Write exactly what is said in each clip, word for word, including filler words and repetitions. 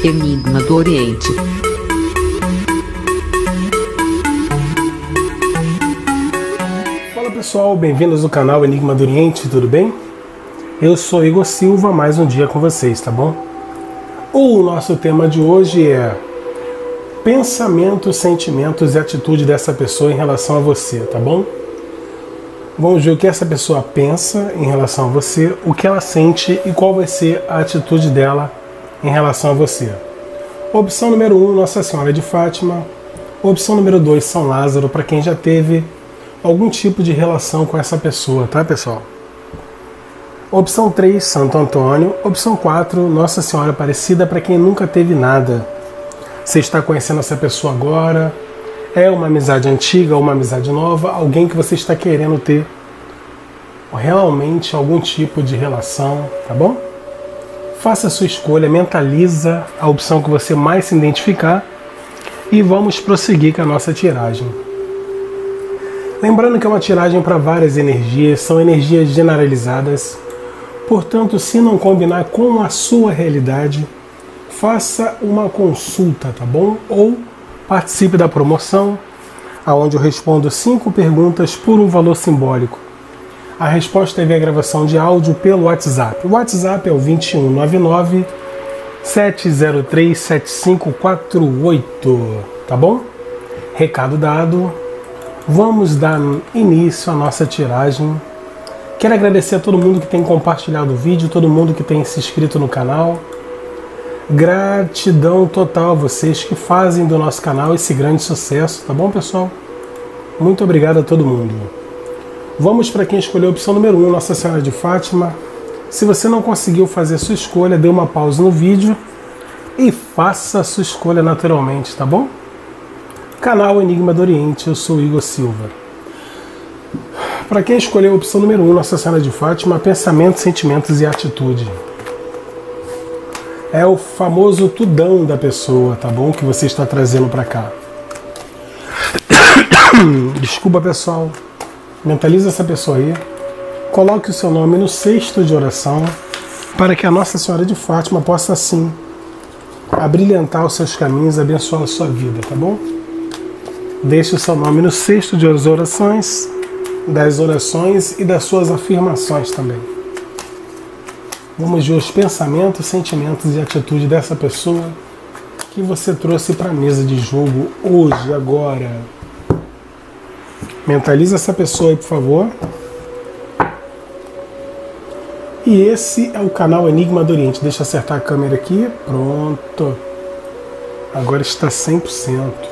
Enigma do Oriente. Fala pessoal, bem-vindos ao canal Enigma do Oriente, tudo bem? Eu sou Igor Silva, mais um dia com vocês, tá bom? O nosso tema de hoje é pensamentos, sentimentos e atitude dessa pessoa em relação a você, tá bom? Vamos ver o que essa pessoa pensa em relação a você, o que ela sente e qual vai ser a atitude dela em relação a você. Opção número um, Nossa Senhora de Fátima. Opção número dois, São Lázaro, para quem já teve algum tipo de relação com essa pessoa, tá pessoal? Opção três, Santo Antônio. Opção quatro, Nossa Senhora Aparecida, para quem nunca teve nada. Você está conhecendo essa pessoa agora, é uma amizade antiga ou uma amizade nova, alguém que você está querendo ter realmente algum tipo de relação, tá bom? Faça a sua escolha, mentaliza a opção que você mais se identificar e vamos prosseguir com a nossa tiragem. Lembrando que é uma tiragem para várias energias, são energias generalizadas, portanto, se não combinar com a sua realidade, faça uma consulta, tá bom? Ou participe da promoção, onde eu respondo cinco perguntas por um valor simbólico. A resposta é via gravação de áudio pelo WhatsApp. O WhatsApp é o dois um nove nove, sete zero três, sete cinco quatro oito, tá bom? Recado dado, vamos dar início à nossa tiragem. Quero agradecer a todo mundo que tem compartilhado o vídeo, todo mundo que tem se inscrito no canal. Gratidão total a vocês que fazem do nosso canal esse grande sucesso, tá bom pessoal? Muito obrigado a todo mundo. Vamos para quem escolheu a opção número um, Nossa Senhora de Fátima. Se você não conseguiu fazer a sua escolha, dê uma pausa no vídeo e faça a sua escolha naturalmente, tá bom? Canal Enigma do Oriente, eu sou Igor Silva. Para quem escolheu a opção número um, Nossa Senhora de Fátima, pensamentos, sentimentos e atitude. É o famoso tudão da pessoa, tá bom? Que você está trazendo para cá. Desculpa pessoal. Mentaliza essa pessoa aí, coloque o seu nome no cesto de oração para que a Nossa Senhora de Fátima possa assim abrilhantar os seus caminhos, abençoar a sua vida, tá bom? Deixe o seu nome no cesto de orações, das orações e das suas afirmações também. Vamos ver os pensamentos, sentimentos e atitude dessa pessoa que você trouxe para a mesa de jogo hoje, agora. Mentaliza essa pessoa aí, por favor. E esse é o canal Enigma do Oriente. Deixa eu acertar a câmera aqui. Pronto. Agora está cem por cento.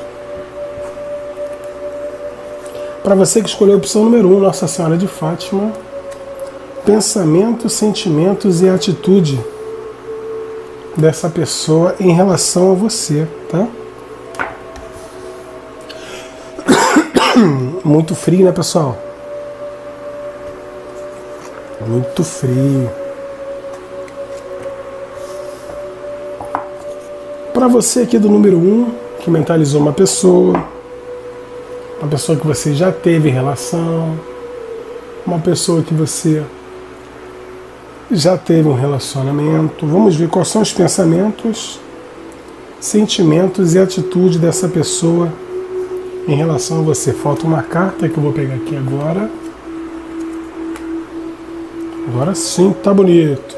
Para você que escolheu a opção número um, Nossa Senhora de Fátima, pensamentos, sentimentos e atitude dessa pessoa em relação a você, tá? Muito frio, né, pessoal? Muito frio. Para você aqui do número um, que mentalizou uma pessoa, uma pessoa que você já teve relação, uma pessoa que você já teve um relacionamento. Vamos ver quais são os pensamentos, sentimentos e atitude dessa pessoa em relação a você. Falta uma carta que eu vou pegar aqui agora. Agora sim, tá bonito.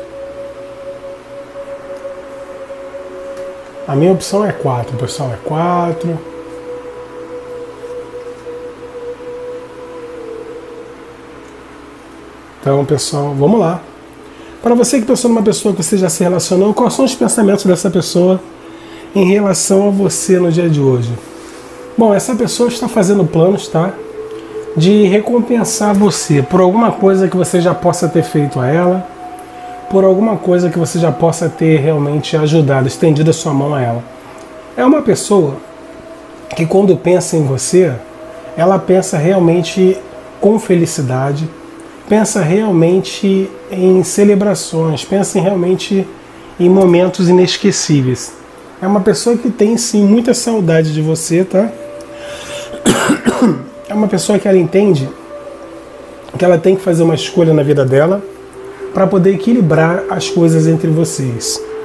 A minha opção é quatro, pessoal, é quatro. Então, pessoal, vamos lá. Para você que pensou numa pessoa que você já se relacionou, quais são os pensamentos dessa pessoa em relação a você no dia de hoje? Bom, essa pessoa está fazendo planos, tá? De recompensar você por alguma coisa que você já possa ter feito a ela, por alguma coisa que você já possa ter realmente ajudado, estendido a sua mão a ela. É uma pessoa que quando pensa em você, ela pensa realmente com felicidade, pensa realmente em celebrações, pensa realmente em momentos inesquecíveis. É uma pessoa que tem sim muita saudade de você, tá? É uma pessoa que ela entende que ela tem que fazer uma escolha na vida dela para poder equilibrar as coisas entre vocês.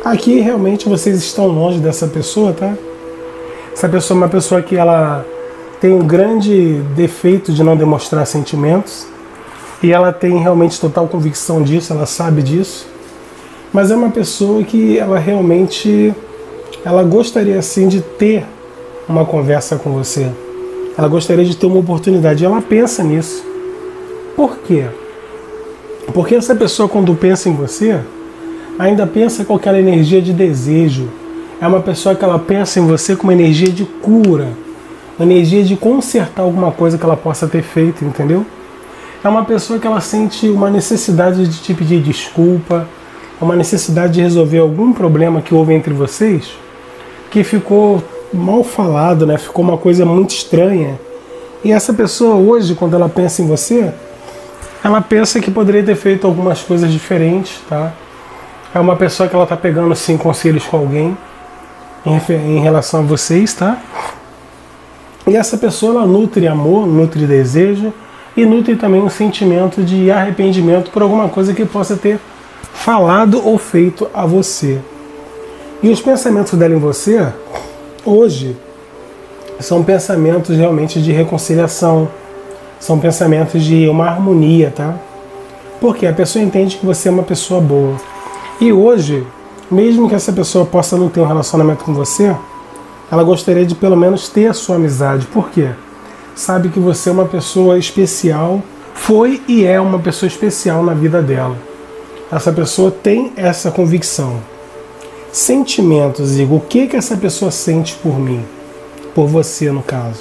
Aqui realmente vocês estão longe dessa pessoa, tá? Essa pessoa é uma pessoa que ela tem um grande defeito de não demonstrar sentimentos e ela tem realmente total convicção disso, ela sabe disso, mas é uma pessoa que ela realmente ela gostaria sim de ter uma conversa com você, ela gostaria de ter uma oportunidade, ela pensa nisso. Por quê? Porque essa pessoa, quando pensa em você, ainda pensa com aquela energia de desejo. É uma pessoa que ela pensa em você com uma energia de cura, uma energia de consertar alguma coisa que ela possa ter feito, entendeu? É uma pessoa que ela sente uma necessidade de te pedir desculpa, uma necessidade de resolver algum problema que houve entre vocês, que ficou mal falado, né? Ficou uma coisa muito estranha. E essa pessoa hoje, quando ela pensa em você, ela pensa que poderia ter feito algumas coisas diferentes, tá? É uma pessoa que ela tá pegando sim conselhos com alguém em, em relação a vocês, tá? E essa pessoa ela nutre amor, nutre desejo e nutre também um sentimento de arrependimento por alguma coisa que possa ter falado ou feito a você. E os pensamentos dela em você, hoje, são pensamentos realmente de reconciliação, são pensamentos de uma harmonia, tá? Porque a pessoa entende que você é uma pessoa boa. E hoje, mesmo que essa pessoa possa não ter um relacionamento com você, ela gostaria de pelo menos ter a sua amizade. Por quê? Sabe que você é uma pessoa especial, foi e é uma pessoa especial na vida dela. Essa pessoa tem essa convicção. Sentimentos, Igor, o que, que essa pessoa sente por mim? Por você, no caso.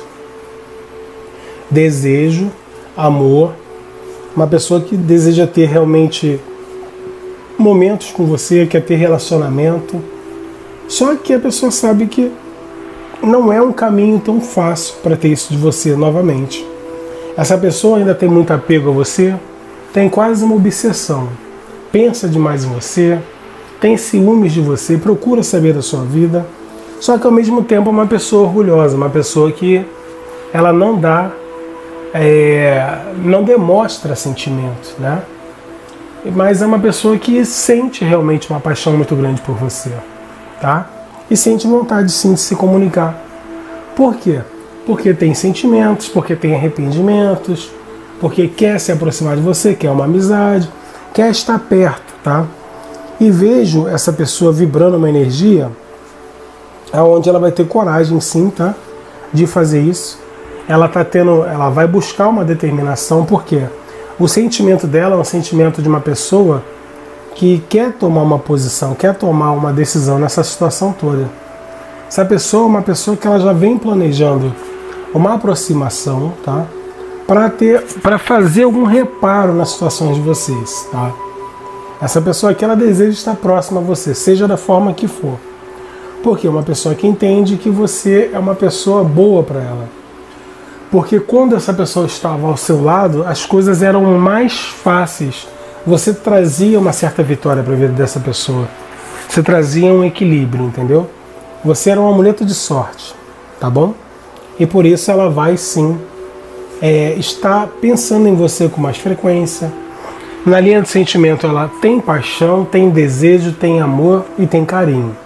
Desejo, amor, uma pessoa que deseja ter realmente momentos com você, quer ter relacionamento. Só que a pessoa sabe que não é um caminho tão fácil para ter isso de você novamente. Essa pessoa ainda tem muito apego a você, tem quase uma obsessão, pensa demais em você, tem ciúmes de você, procura saber da sua vida, só que ao mesmo tempo é uma pessoa orgulhosa, uma pessoa que ela não dá, é, não demonstra sentimentos, né? Mas é uma pessoa que sente realmente uma paixão muito grande por você, tá? E sente vontade sim de se comunicar. Por quê? Porque tem sentimentos, porque tem arrependimentos, porque quer se aproximar de você, quer uma amizade, quer estar perto, tá? E vejo essa pessoa vibrando uma energia aonde ela vai ter coragem sim, tá? De fazer isso. Ela tá tendo, ela vai buscar uma determinação, porque o sentimento dela é um sentimento de uma pessoa que quer tomar uma posição, quer tomar uma decisão nessa situação toda. Essa pessoa é uma pessoa que ela já vem planejando uma aproximação, tá? Para ter, para fazer algum reparo nas situações de vocês, tá? Essa pessoa aqui, ela deseja estar próxima a você, seja da forma que for. Porque é uma pessoa que entende que você é uma pessoa boa para ela. Porque quando essa pessoa estava ao seu lado, as coisas eram mais fáceis. Você trazia uma certa vitória para a vida dessa pessoa. Você trazia um equilíbrio, entendeu? Você era um amuleto de sorte, tá bom? E por isso ela vai sim é, estar pensando em você com mais frequência. Na linha de sentimento ela tem paixão, tem desejo, tem amor e tem carinho.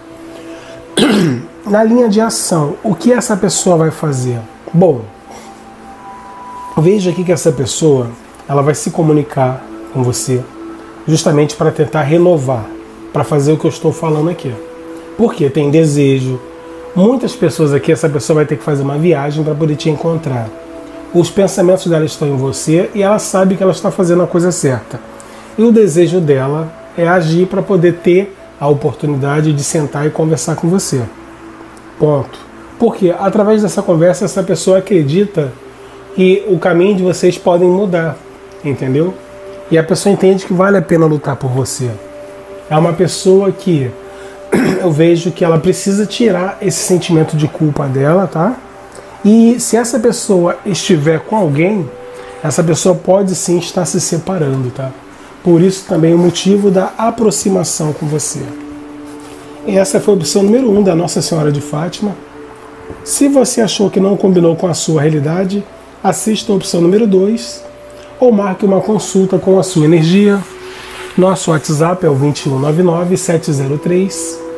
Na linha de ação, o que essa pessoa vai fazer? Bom, veja aqui que essa pessoa ela vai se comunicar com você justamente para tentar renovar, para fazer o que eu estou falando aqui. Porque tem desejo. Muitas pessoas aqui, essa pessoa vai ter que fazer uma viagem para poder te encontrar. Os pensamentos dela estão em você e ela sabe que ela está fazendo a coisa certa. E o desejo dela é agir para poder ter a oportunidade de sentar e conversar com você. Ponto. Porque através dessa conversa, essa pessoa acredita que o caminho de vocês podem mudar, entendeu? E a pessoa entende que vale a pena lutar por você. É uma pessoa que eu vejo que ela precisa tirar esse sentimento de culpa dela, tá? E se essa pessoa estiver com alguém, essa pessoa pode sim estar se separando, tá? Por isso também o motivo da aproximação com você. E essa foi a opção número um da Nossa Senhora de Fátima. Se você achou que não combinou com a sua realidade, assista a opção número dois ou marque uma consulta com a sua energia. Nosso WhatsApp é o dois um nove nove, sete zero três,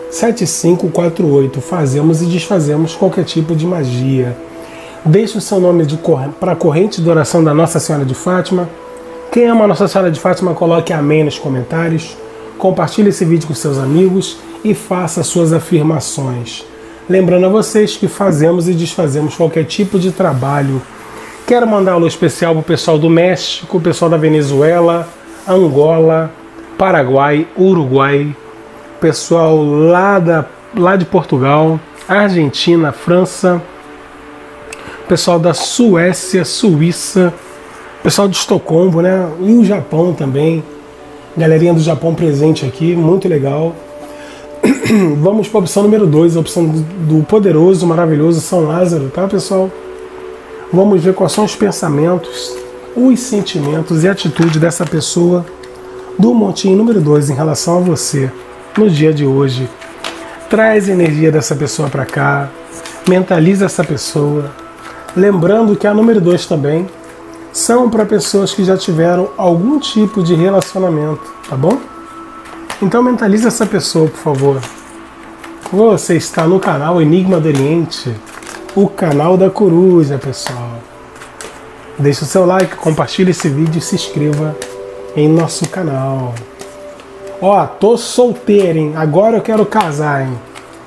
sete cinco quatro oito. Fazemos e desfazemos qualquer tipo de magia. Deixe o seu nome para a corrente de oração da Nossa Senhora de Fátima. Quem ama a Nossa Senhora de Fátima, coloque amém nos comentários. Compartilhe esse vídeo com seus amigos e faça suas afirmações. Lembrando a vocês que fazemos e desfazemos qualquer tipo de trabalho. Quero mandar um alô especial para o pessoal do México, o pessoal da Venezuela, Angola, Paraguai, Uruguai, pessoal lá, da, lá de Portugal, Argentina, França, pessoal da Suécia, Suíça, pessoal de Estocolmo, né? E o Japão também. Galerinha do Japão presente aqui, muito legal. Vamos para a opção número dois, a opção do poderoso, maravilhoso São Lázaro, tá, pessoal? Vamos ver quais são os pensamentos, os sentimentos e a atitude dessa pessoa do montinho número dois em relação a você no dia de hoje. Traz a energia dessa pessoa para cá, mentaliza essa pessoa. Lembrando que a número dois também são para pessoas que já tiveram algum tipo de relacionamento, tá bom? Então mentalize essa pessoa, por favor. Você está no canal Enigma do Oriente, o canal da coruja, pessoal. Deixe o seu like, compartilhe esse vídeo e se inscreva em nosso canal. Ó, tô solteiro, hein? Agora eu quero casar, hein?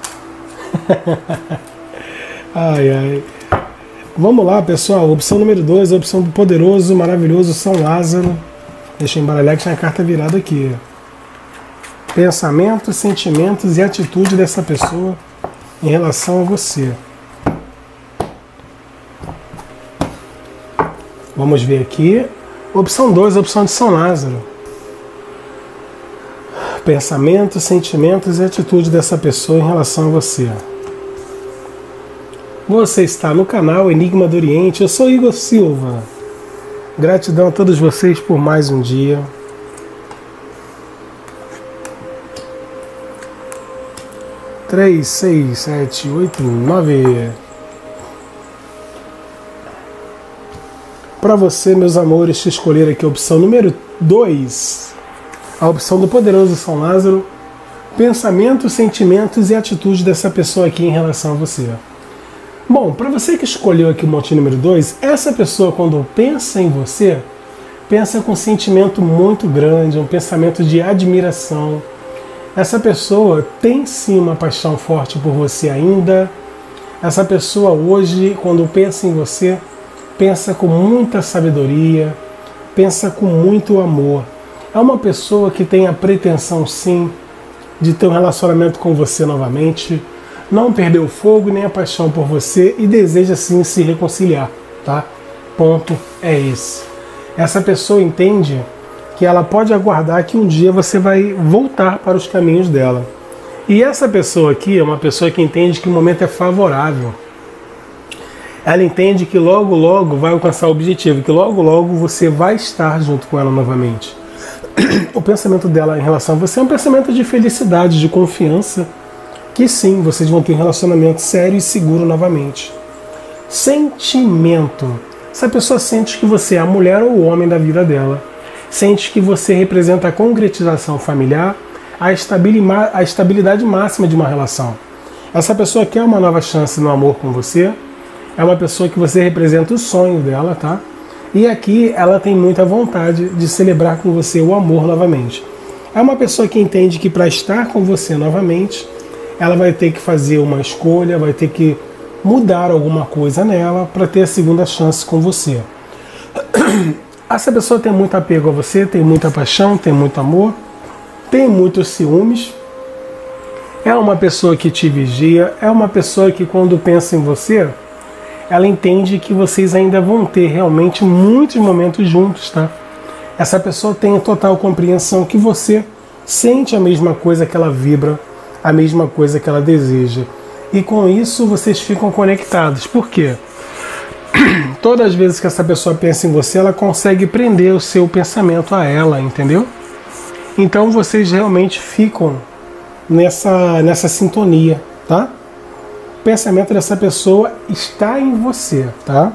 Ai, ai. Vamos lá, pessoal. Opção número dois, a opção do poderoso, maravilhoso São Lázaro. Deixa eu embaralhar que tinha a carta virada aqui. Pensamentos, sentimentos e atitude dessa pessoa em relação a você. Vamos ver aqui. Opção dois, a opção de São Lázaro. Pensamentos, sentimentos e atitude dessa pessoa em relação a você. Você está no canal Enigma do Oriente. Eu sou Igor Silva. Gratidão a todos vocês por mais um dia. Três, seis, sete, oito, nove. Para você, meus amores, que escolher aqui a opção número dois, a opção do poderoso São Lázaro, pensamentos, sentimentos e atitude dessa pessoa aqui em relação a você. Bom, para você que escolheu aqui o montinho número dois, essa pessoa, quando pensa em você, pensa com um sentimento muito grande, um pensamento de admiração. Essa pessoa tem sim uma paixão forte por você ainda. Essa pessoa hoje, quando pensa em você, pensa com muita sabedoria, pensa com muito amor. É uma pessoa que tem a pretensão sim de ter um relacionamento com você novamente, não perdeu o fogo nem a paixão por você e deseja sim se reconciliar, tá? Ponto é esse. Essa pessoa entende que ela pode aguardar que um dia você vai voltar para os caminhos dela. E essa pessoa aqui é uma pessoa que entende que o momento é favorável. Ela entende que logo, logo vai alcançar o objetivo, que logo, logo você vai estar junto com ela novamente. O pensamento dela em relação a você é um pensamento de felicidade, de confiança, que sim, vocês vão ter um relacionamento sério e seguro novamente. Sentimento. Essa pessoa sente que você é a mulher ou o homem da vida dela. Sente que você representa a concretização familiar, a estabilidade máxima de uma relação. Essa pessoa quer uma nova chance no amor com você. É uma pessoa que você representa o sonho dela, tá? E aqui ela tem muita vontade de celebrar com você o amor novamente. É uma pessoa que entende que para estar com você novamente, ela vai ter que fazer uma escolha, vai ter que mudar alguma coisa nela para ter a segunda chance com você. Essa pessoa tem muito apego a você, tem muita paixão, tem muito amor, tem muitos ciúmes. É uma pessoa que te vigia, é uma pessoa que quando pensa em você, ela entende que vocês ainda vão ter realmente muitos momentos juntos, tá? Essa pessoa tem a total compreensão que você sente a mesma coisa que ela vibra, a mesma coisa que ela deseja. E com isso vocês ficam conectados. Por quê? Todas as vezes que essa pessoa pensa em você, ela consegue prender o seu pensamento a ela, entendeu? Então vocês realmente ficam nessa, nessa sintonia, tá? O pensamento dessa pessoa está em você, tá?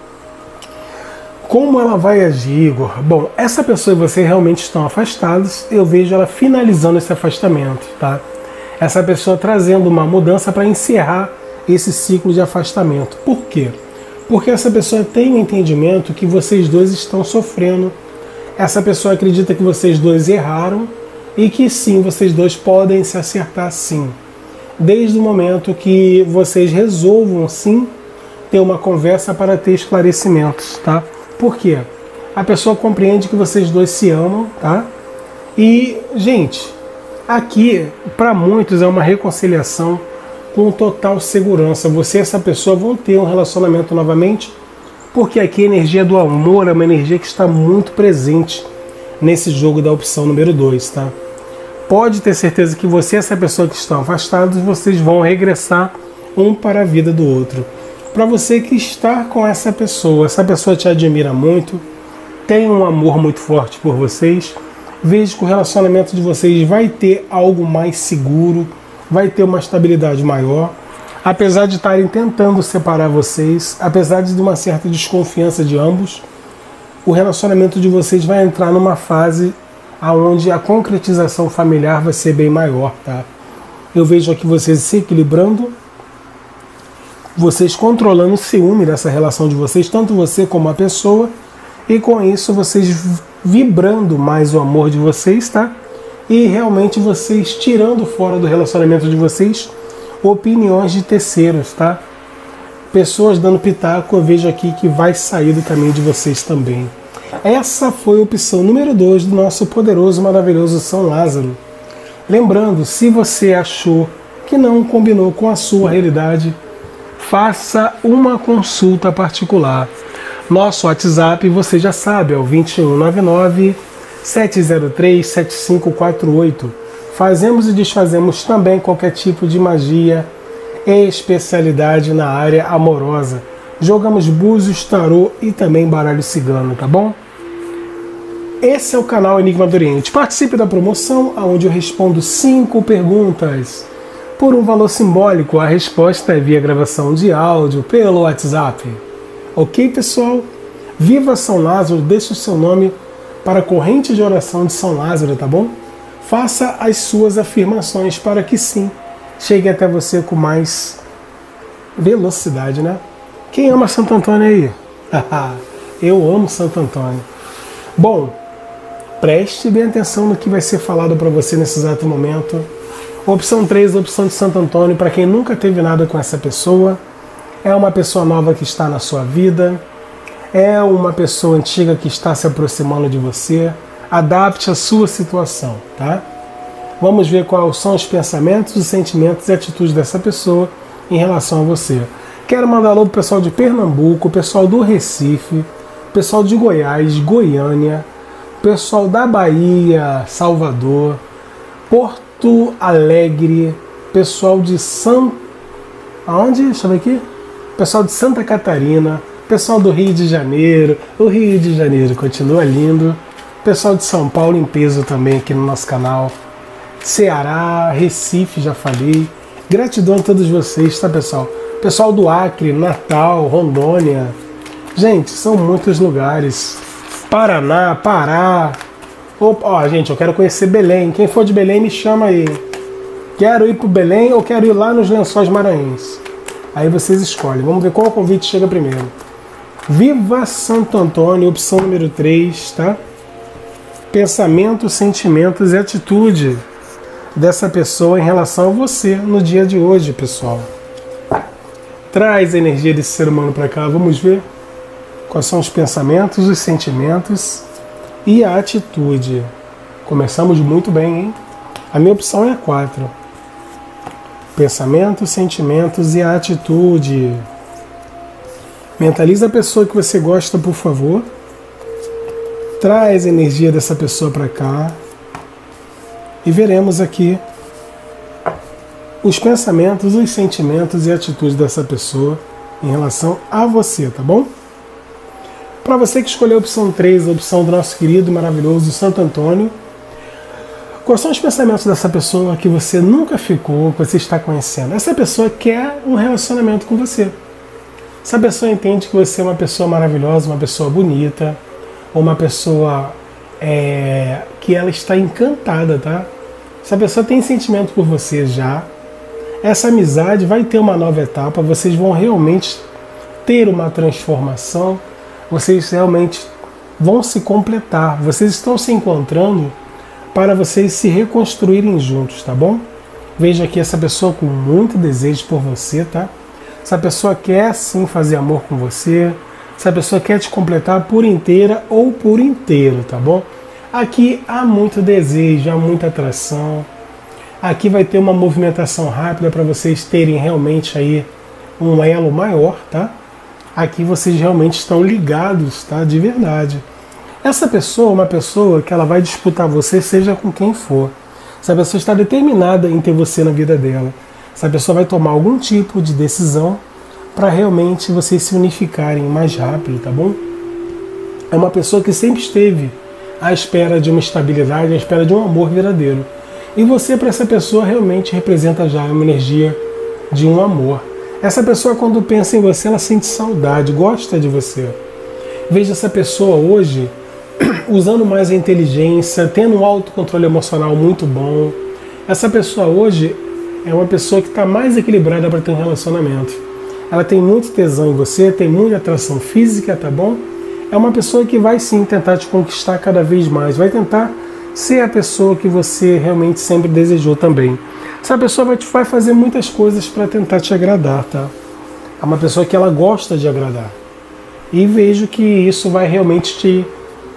Como ela vai agir, Igor? Bom, essa pessoa e você realmente estão afastados, eu vejo ela finalizando esse afastamento, tá? Essa pessoa trazendo uma mudança para encerrar esse ciclo de afastamento. Por quê? Porque essa pessoa tem o entendimento que vocês dois estão sofrendo. Essa pessoa acredita que vocês dois erraram e que sim, vocês dois podem se acertar sim. Desde o momento que vocês resolvam sim ter uma conversa para ter esclarecimentos, tá? Por quê? A pessoa compreende que vocês dois se amam, tá? E, gente, aqui para muitos é uma reconciliação com total segurança. Você e essa pessoa vão ter um relacionamento novamente, porque aqui a energia do amor é uma energia que está muito presente nesse jogo da opção número dois, tá? Pode ter certeza que você e essa pessoa que estão afastados, vocês vão regressar um para a vida do outro. Para você que está com essa pessoa, essa pessoa te admira muito, tem um amor muito forte por vocês, vejo que o relacionamento de vocês vai ter algo mais seguro, vai ter uma estabilidade maior, apesar de estarem tentando separar vocês, apesar de uma certa desconfiança de ambos, o relacionamento de vocês vai entrar numa fase onde a concretização familiar vai ser bem maior, tá? Eu vejo aqui vocês se equilibrando, vocês controlando o ciúme dessa relação de vocês, tanto você como a pessoa, e com isso vocês vibrando mais o amor de vocês, tá? E realmente vocês tirando fora do relacionamento de vocês opiniões de terceiros, tá? Pessoas dando pitaco, eu vejo aqui que vai sair do caminho de vocês também. Essa foi a opção número dois do nosso poderoso, maravilhoso São Lázaro. Lembrando, se você achou que não combinou com a sua realidade, faça uma consulta particular. Nosso WhatsApp, você já sabe, é o dois um nove nove, sete zero três, sete cinco quatro oito. Fazemos e desfazemos também qualquer tipo de magia e especialidade na área amorosa. Jogamos búzios, tarô e também baralho cigano, tá bom? Esse é o canal Enigma do Oriente. Participe da promoção, onde eu respondo cinco perguntas. Por um valor simbólico, a resposta é via gravação de áudio pelo WhatsApp. Ok, pessoal? Viva São Lázaro, deixe o seu nome para a corrente de oração de São Lázaro, tá bom? Faça as suas afirmações para que sim, chegue até você com mais velocidade, né? Quem ama Santo Antônio aí? Eu amo Santo Antônio. Bom, preste bem atenção no que vai ser falado para você nesse exato momento. Opção três, opção de Santo Antônio, para quem nunca teve nada com essa pessoa. É uma pessoa nova que está na sua vida. É uma pessoa antiga que está se aproximando de você. Adapte a sua situação, tá? Vamos ver quais são os pensamentos, os sentimentos e atitudes dessa pessoa em relação a você. Quero mandar alô pro pessoal de Pernambuco, pessoal do Recife, pessoal de Goiás, Goiânia, pessoal da Bahia, Salvador, Porto Alegre, pessoal de São... Aonde? Deixa eu ver aqui. Pessoal de Santa Catarina, pessoal do Rio de Janeiro. O Rio de Janeiro continua lindo. Pessoal de São Paulo em peso também aqui no nosso canal. Ceará, Recife, já falei. Gratidão a todos vocês, tá, pessoal? Pessoal do Acre, Natal, Rondônia. Gente, são muitos lugares. Paraná, Pará. Opa, ó, gente, eu quero conhecer Belém. Quem for de Belém, me chama aí. Quero ir pro Belém ou quero ir lá nos Lençóis Maranhenses? Aí vocês escolhem. Vamos ver qual convite chega primeiro. Viva Santo Antônio, opção número três, tá? Pensamentos, sentimentos e atitude dessa pessoa em relação a você no dia de hoje, pessoal. Traz a energia desse ser humano para cá. Vamos ver quais são os pensamentos, os sentimentos e a atitude. Começamos muito bem, hein? A minha opção é a quatro. Pensamentos, sentimentos e a atitude. Mentaliza a pessoa que você gosta, por favor. Traz a energia dessa pessoa para cá. E veremos aqui os pensamentos, os sentimentos e a atitude dessa pessoa em relação a você, tá bom? Para você que escolheu a opção três, a opção do nosso querido e maravilhoso Santo Antônio, quais são os pensamentos dessa pessoa que você nunca ficou, que você está conhecendo? Essa pessoa quer um relacionamento com você. Essa pessoa entende que você é uma pessoa maravilhosa, uma pessoa bonita, uma pessoa é, que ela está encantada, tá? Essa pessoa tem sentimento por você já. Essa amizade vai ter uma nova etapa, vocês vão realmente ter uma transformação, vocês realmente vão se completar, vocês estão se encontrando para vocês se reconstruírem juntos, tá bom? Veja aqui essa pessoa com muito desejo por você, tá? Essa pessoa quer sim fazer amor com você, essa pessoa quer te completar por inteira ou por inteiro, tá bom? Aqui há muito desejo, há muita atração. Aqui vai ter uma movimentação rápida para vocês terem realmente aí um elo maior, tá? Aqui vocês realmente estão ligados, tá? De verdade. Essa pessoa é uma pessoa que ela vai disputar você, seja com quem for. Essa pessoa está determinada em ter você na vida dela. Essa pessoa vai tomar algum tipo de decisão para realmente vocês se unificarem mais rápido, tá bom? É uma pessoa que sempre esteve à espera de uma estabilidade, à espera de um amor verdadeiro. E você, para essa pessoa, realmente representa já uma energia de um amor. Essa pessoa, quando pensa em você, ela sente saudade, gosta de você. Veja essa pessoa hoje usando mais a inteligência, tendo um autocontrole emocional muito bom. Essa pessoa hoje é uma pessoa que está mais equilibrada para ter um relacionamento. Ela tem muito tesão em você, tem muita atração física, tá bom? É uma pessoa que vai sim tentar te conquistar cada vez mais, vai tentar ser a pessoa que você realmente sempre desejou também. Essa pessoa vai, te, vai fazer muitas coisas para tentar te agradar, tá? É uma pessoa que ela gosta de agradar. E vejo que isso vai realmente te,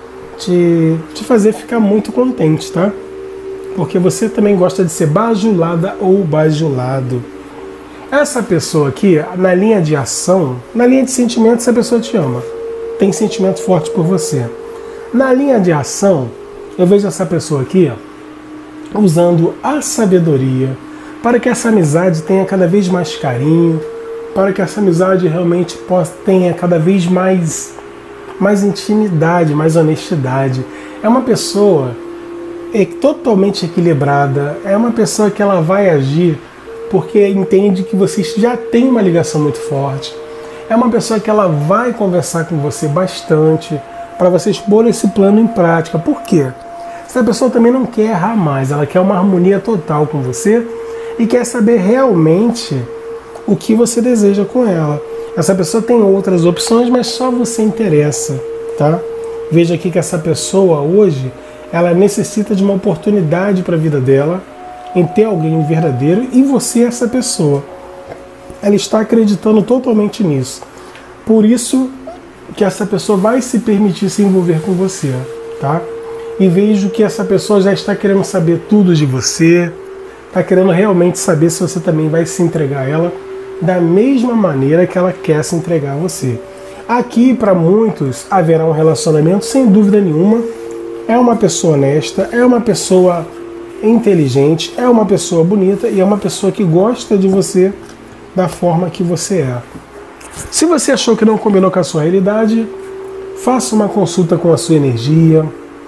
te, te fazer ficar muito contente, tá? Porque você também gosta de ser bajulada ou bajulado. Essa pessoa aqui, na linha de ação, na linha de sentimento, essa pessoa te ama. Tem sentimento forte por você. Na linha de ação, eu vejo essa pessoa aqui ó, usando a sabedoria para que essa amizade tenha cada vez mais carinho, para que essa amizade realmente possa, tenha cada vez mais, mais intimidade, mais honestidade. É uma pessoa é, totalmente equilibrada, é uma pessoa que ela vai agir porque entende que vocês já têm uma ligação muito forte. É uma pessoa que ela vai conversar com você bastante para vocês pôr esse plano em prática. Por quê? Essa pessoa também não quer errar mais, ela quer uma harmonia total com você e quer saber realmente o que você deseja com ela. Essa pessoa tem outras opções, mas só você interessa, tá? Veja aqui que essa pessoa hoje, ela necessita de uma oportunidade para a vida dela, em ter alguém verdadeiro, e você é essa pessoa. Ela está acreditando totalmente nisso. Por isso que essa pessoa vai se permitir se envolver com você, tá? E vejo que essa pessoa já está querendo saber tudo de você, está querendo realmente saber se você também vai se entregar a ela da mesma maneira que ela quer se entregar a você. Aqui, para muitos, haverá um relacionamento, sem dúvida nenhuma. É uma pessoa honesta, é uma pessoa inteligente, é uma pessoa bonita e é uma pessoa que gosta de você da forma que você é. Se você achou que não combinou com a sua realidade, faça uma consulta com a sua energia.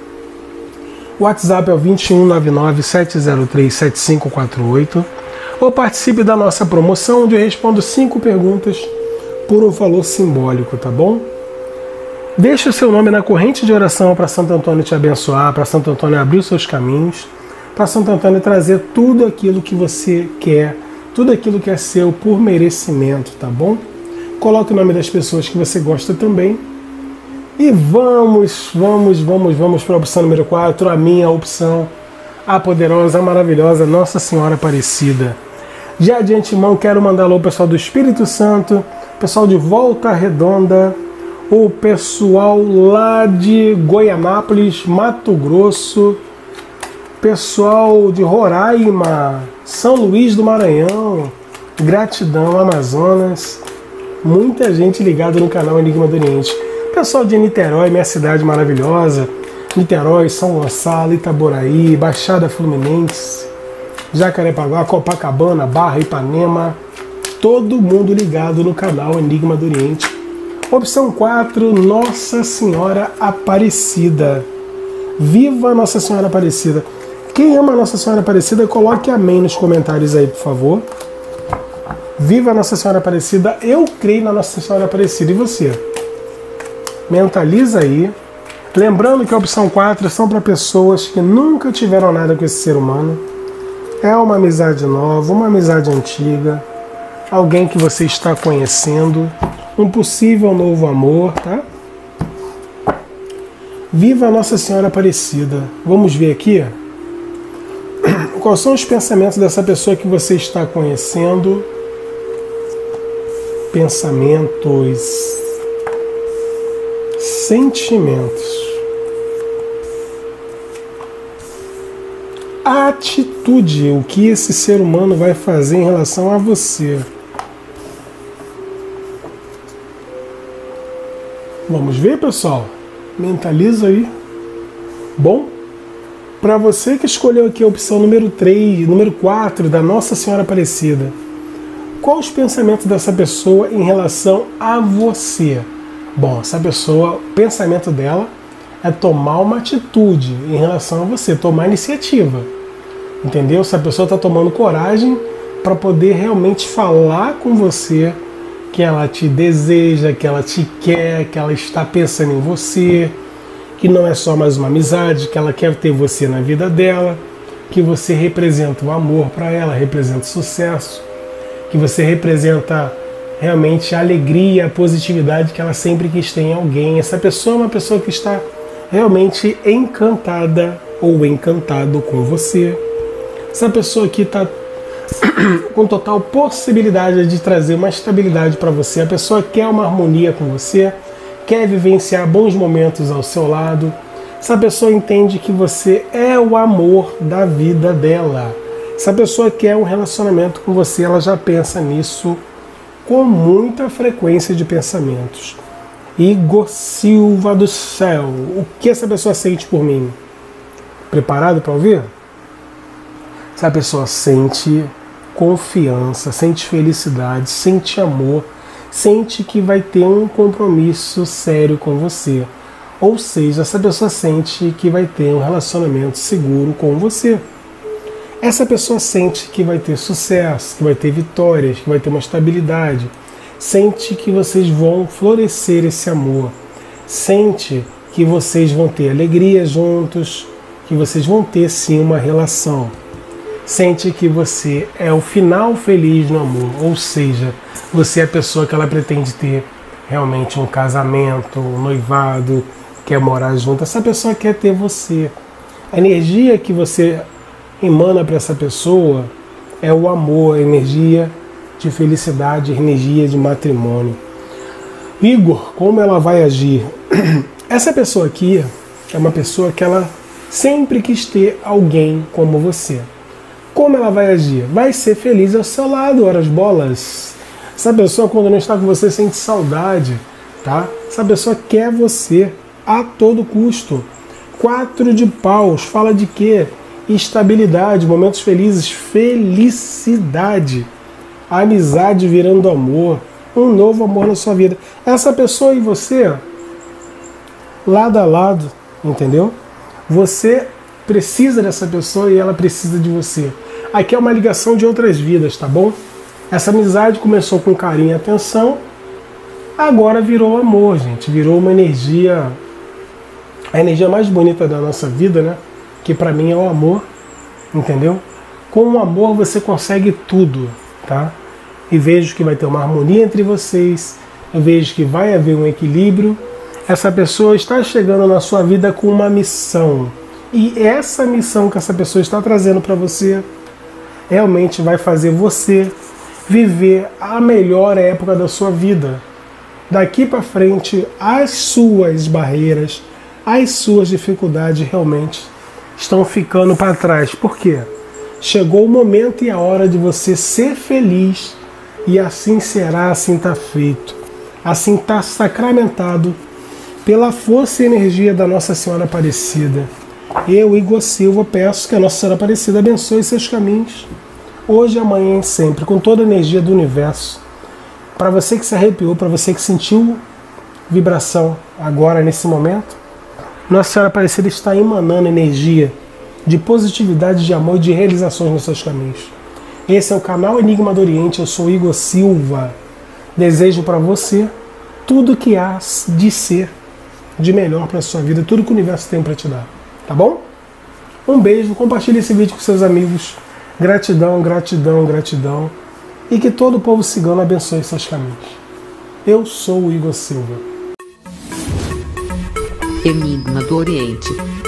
O WhatsApp é o vinte e um, nove nove, sete zero três, sete cinco quatro oito. Ou participe da nossa promoção, onde eu respondo cinco perguntas por um valor simbólico, tá bom? Deixe o seu nome na corrente de oração para Santo Antônio te abençoar, para Santo Antônio abrir os seus caminhos, para Santo Antônio trazer tudo aquilo que você quer, tudo aquilo que é seu por merecimento, tá bom? Coloque o nome das pessoas que você gosta também. E vamos, vamos, vamos, vamos para a opção número quatro, a minha opção, a poderosa, a maravilhosa Nossa Senhora Aparecida. Já de antemão quero mandar alô ao pessoal do Espírito Santo, pessoal de Volta Redonda, o pessoal lá de Goianápolis, Mato Grosso, pessoal de Roraima, São Luís do Maranhão, Gratidão, Amazonas, muita gente ligada no canal Enigma do Oriente. Pessoal de Niterói, minha cidade maravilhosa, Niterói, São Gonçalo, Itaboraí, Baixada Fluminense, Jacarepaguá, Copacabana, Barra, Ipanema, todo mundo ligado no canal Enigma do Oriente. Opção quatro, Nossa Senhora Aparecida. Viva Nossa Senhora Aparecida! Quem ama Nossa Senhora Aparecida, coloque amém nos comentários aí, por favor. Viva Nossa Senhora Aparecida! Eu creio na Nossa Senhora Aparecida. E você? Mentaliza aí. Lembrando que a opção quatro são para pessoas que nunca tiveram nada com esse ser humano, É uma amizade nova, uma amizade antiga, alguém que você está conhecendo, um possível novo amor, tá? Viva a Nossa Senhora Aparecida. Vamos ver aqui? Quais são os pensamentos dessa pessoa que você está conhecendo? Pensamentos, sentimentos, atitude, o que esse ser humano vai fazer em relação a você. Vamos ver, pessoal? Mentaliza aí. Bom, para você que escolheu aqui a opção número três, número quatro da Nossa Senhora Aparecida, quais os pensamentos dessa pessoa em relação a você? Bom, essa pessoa, o pensamento dela é tomar uma atitude em relação a você, tomar iniciativa. Entendeu? Essa pessoa está tomando coragem para poder realmente falar com você que ela te deseja, que ela te quer, que ela está pensando em você, que não é só mais uma amizade, que ela quer ter você na vida dela, que você representa o amor para ela, representa o sucesso, que você representa realmente a alegria, a positividade que ela sempre quis ter em alguém. Essa pessoa é uma pessoa que está realmente encantada ou encantado com você. Essa pessoa aqui está com total possibilidade de trazer uma estabilidade para você. A pessoa quer uma harmonia com você, quer vivenciar bons momentos ao seu lado. Essa pessoa entende que você é o amor da vida dela. Essa pessoa quer um relacionamento com você, ela já pensa nisso com muita frequência de pensamentos. Igor Silva do céu, o que essa pessoa sente por mim? Preparado para ouvir? Essa pessoa sente confiança, sente felicidade, sente amor, sente que vai ter um compromisso sério com você. Ou seja, essa pessoa sente que vai ter um relacionamento seguro com você. Essa pessoa sente que vai ter sucesso, que vai ter vitórias, que vai ter uma estabilidade. Sente que vocês vão florescer esse amor. Sente que vocês vão ter alegria juntos, que vocês vão ter sim uma relação. Sente que você é o final feliz no amor, ou seja, você é a pessoa que ela pretende ter realmente um casamento, um noivado, quer morar junto. Essa pessoa quer ter você. A energia que você emana para essa pessoa é o amor, a energia de felicidade, energia de matrimônio. Igor, como ela vai agir? Essa pessoa aqui é uma pessoa que ela sempre quis ter alguém como você. Como ela vai agir? Vai ser feliz ao seu lado, horas bolas. Essa pessoa, quando não está com você, sente saudade, tá? Essa pessoa quer você a todo custo. Quatro de paus, fala de quê? Estabilidade, momentos felizes, felicidade, amizade virando amor, um novo amor na sua vida. Essa pessoa e você, lado a lado, entendeu? Você precisa dessa pessoa e ela precisa de você. Aqui é uma ligação de outras vidas, tá bom? Essa amizade começou com carinho e atenção, agora virou amor, gente. Virou uma energia, a energia mais bonita da nossa vida, né? Que pra mim é o amor, entendeu? Com o amor você consegue tudo, tá? E vejo que vai ter uma harmonia entre vocês, eu vejo que vai haver um equilíbrio. Essa pessoa está chegando na sua vida com uma missão. E essa missão que essa pessoa está trazendo para você realmente vai fazer você viver a melhor época da sua vida. Daqui para frente, as suas barreiras, as suas dificuldades realmente estão ficando para trás. Por quê? Chegou o momento e a hora de você ser feliz, e assim será, assim está feito. Assim está sacramentado pela força e energia da Nossa Senhora Aparecida. Eu, Igor Silva, peço que a Nossa Senhora Aparecida abençoe seus caminhos, hoje, amanhã e sempre, com toda a energia do universo. Para você que se arrepiou, para você que sentiu vibração agora, nesse momento, Nossa Senhora Aparecida está emanando energia de positividade, de amor e de realizações nos seus caminhos. Esse é o canal Enigma do Oriente, eu sou Igor Silva. Desejo para você tudo que há de ser de melhor para a sua vida, tudo que o universo tem para te dar. Tá bom? Um beijo, compartilhe esse vídeo com seus amigos. Gratidão, gratidão, gratidão. E que todo o povo cigano abençoe seus caminhos. Eu sou o Igor Silva. Enigma do Oriente.